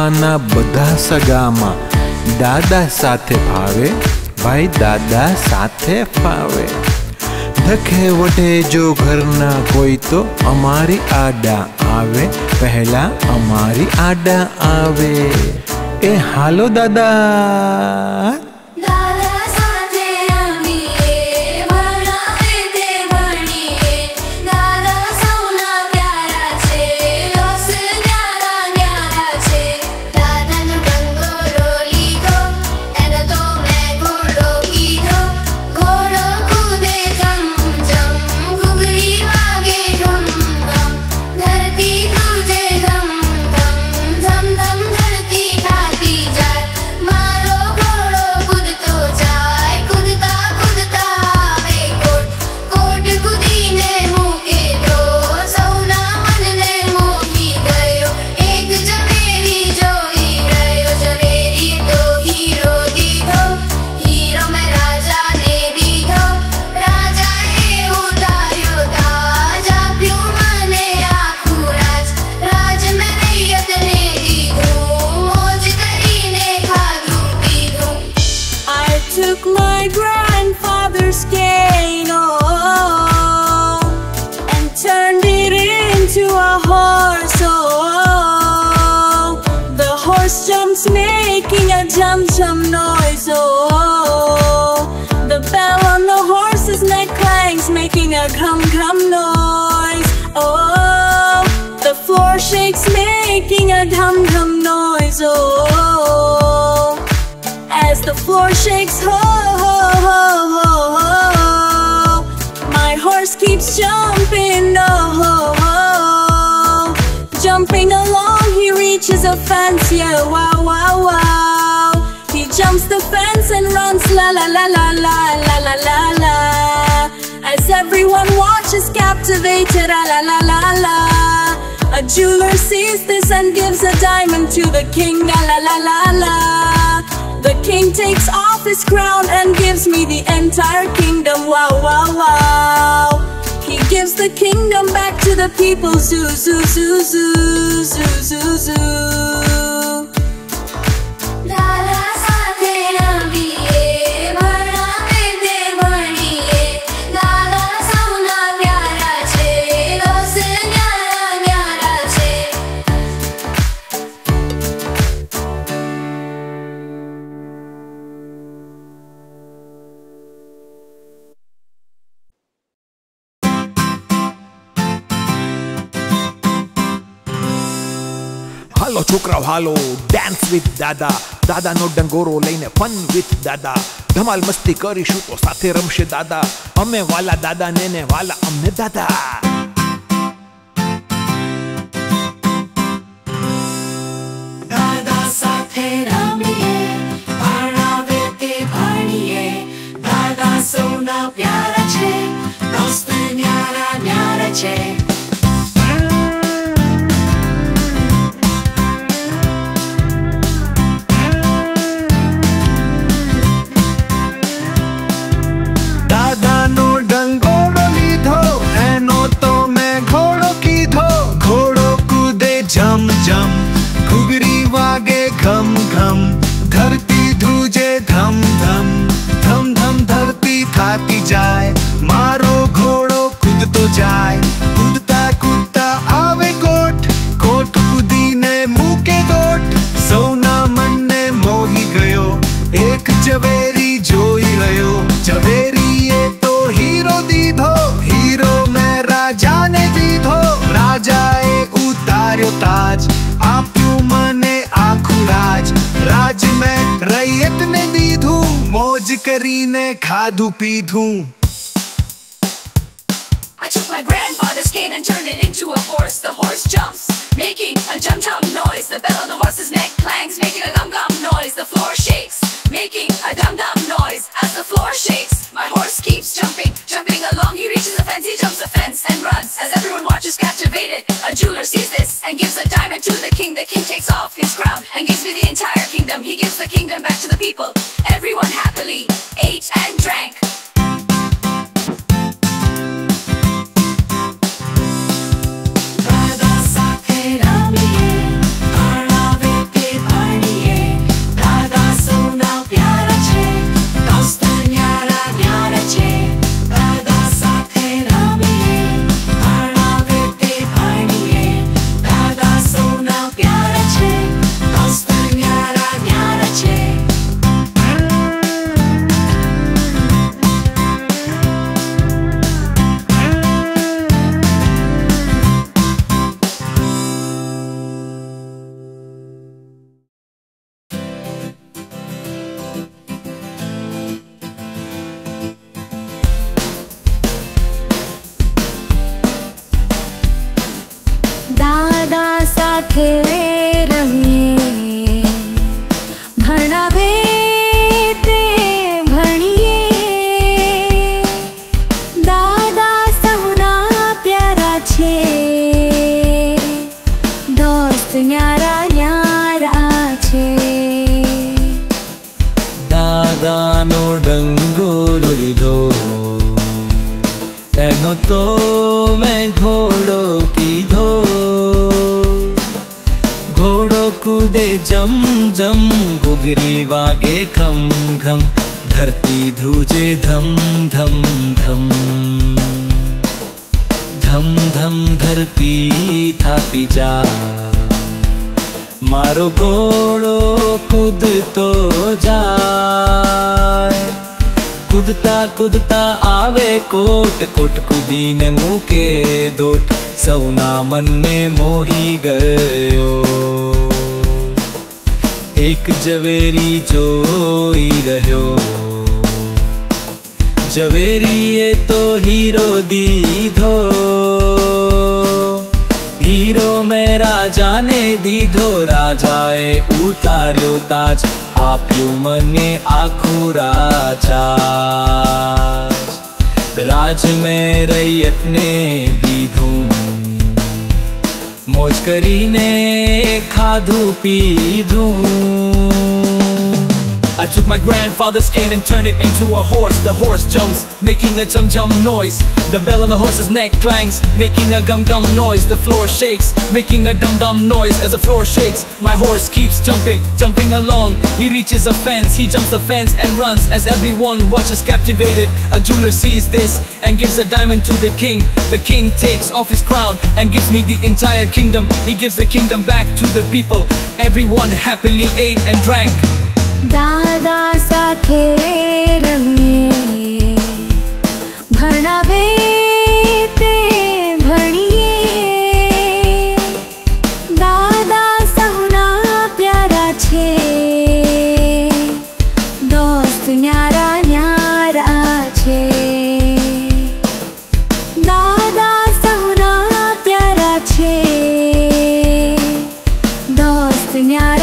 ગામમાંના બધા સગામાં દાદા સાથે ભાવે, ભાઈ દાદા સાથે ફાવે. ધકે વઢે જો ઘરના કોઈ તો અમારી આડા આવે, પહેલા અમારી આડા આવે. એ હાલો દાદા. Took my grandfather's cane, oh, and turned it into a horse, oh. The horse jumps making a jump-jump noise, oh. The bell on the horse's neck clangs making a grum-grum noise, oh. The floor shakes making a dum-dum noise, oh. As the floor shakes, ho, ho, ho, ho, ho. My horse keeps jumping, oh, ho, ho. Jumping along, he reaches a fence, yeah, wow, wow, wow. He jumps the fence and runs, la, la, la, la, la, la, la, la, la. As everyone watches captivated, la, la, la, la, la. A jeweler sees this and gives a diamond to the king, la, la, la, la, la. The king takes off his crown and gives me the entire kingdom, wow, wow, wow. He gives the kingdom back to the people, zoo, zoo, zoo, zoo, zoo, zoo, zoo. હાલો છોકરાઓ હાલો, dance with દાદા. દાદાનો ડંગોરો લઈને fun with દાદા. ધમાલ મસ્તી કરીશું તો સાથે રમશે દાદા. અમે વાલા દાદા ને વાલા અમને દાદા. દાદા સાથે રમીએ, ભણાવે તે ભણીએ. દાદા સૌના પ્યારા છે, દોસ્ત ન્યારા ન્યારા છે. जम घुगरी वागे घम घम, धरती ध्रुजे धम धम. धम धम धरती थाकी जाए, मारो घोड़ो कूदतो जाए. कूदता कूदता आवे कोट, कोट कूदीने मूके गोट. सौना मनने मोही गयो, एक ઝવેરી જોઈ રહ્યો. ઝવેરીએ તો હીરો દીધો, હીરો મેં રાજાને દીધો. રાજાએ ઉતાર્યો તાજ, આપ્યું મને આખું રાજ. રાજ મેં રૈયતને દીધું, મોજ કરીને ખાધું પીધું. I took my grandfather's cane and turned it into a horse. The horse jumps, making a jump-jump noise. The bell on the horse's neck clangs, making a gum-gum noise. The floor shakes, making a dum-dum noise. As the floor shakes, my horse keeps jumping, jumping along. He reaches the fence, he jumps the fence and runs. As everyone watches captivated, a jeweler sees this and gives a diamond to the king. The king takes off his crown and gives me the entire kingdom. He gives the kingdom back to the people. Everyone happily ate and drank. દાદા સાથે રમીએ, ભણાવે તે એનો તો મેં ઘોડો કીધો. ઘોડો કૂદે જમ જમ, ઘૂઘરી વાગે ખમ ખમ, ધરતી ધ્રુજે ધમ ધમ ધમ. ધમ ધમ ધરતી થાપી જાય, મારો ઘોડો કૂદતો જાય. કૂદતા કૂદતા આવે કોટ, કોટ કૂદીને મૂકે દોટ, સૌના મનને મોહી ગયો. એક ઝવેરી જોઈ રહ્યો, ઝવેરીએ તો હીરો દીધો. હીરો મેં રાજાને દીધો, રાજાએ ઉતાર્યો તાજ, આપ્યું મને આખું રાજ. રાજ મેં રૈયતને દીધું, મોજ કરીને ખાધું પીધું. I took my grandfather's cane and turned it into a horse. The horse jumps, making a jum-jum noise. The bell on the horse's neck clangs, making a gum-gum noise. The floor shakes, making a dum-dum noise as the floor shakes. My horse keeps jumping, jumping along. He reaches a fence, he jumps the fence and runs as everyone watches captivated. A jeweler sees this and gives a diamond to the king. The king takes off his crown and gives me the entire kingdom. He gives the kingdom back to the people. Everyone happily ate and drank. દાદા સાથે રમીએ, ભણાવે તે ભણીએ. દાદા સૌના પ્યારા છે, દોસ્ત ન્યારા ન્યારા છે. દાદા સૌના પ્યારા છે, દોસ્ત ન્યારા